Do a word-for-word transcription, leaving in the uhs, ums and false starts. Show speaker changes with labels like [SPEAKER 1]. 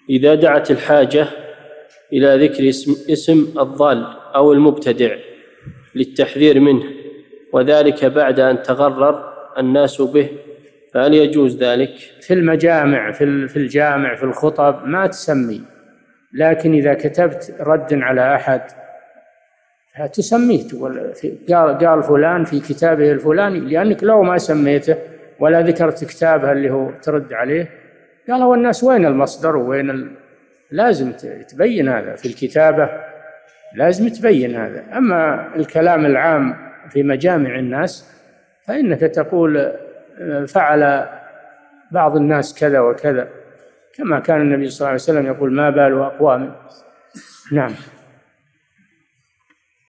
[SPEAKER 1] إذا دعت الحاجة إلى ذكر اسم, اسم الضال أو المبتدع للتحذير منه، وذلك بعد أن تغرر الناس به، فهل يجوز ذلك؟
[SPEAKER 2] في المجامع، في الجامع، في الخطب ما تسمي، لكن إذا كتبت رد على أحد تسميه، قال قال فلان في كتابه الفلاني، لأنك لو ما سميته ولا ذكرت كتابه اللي هو ترد عليه قالوا الناس وين المصدر وين ال... لازم تبين هذا في الكتابة، لازم تبين هذا. أما الكلام العام في مجامع الناس فإنك تقول فعل بعض الناس كذا وكذا، كما كان النبي صلى الله عليه وسلم يقول ما بال أقوام. نعم.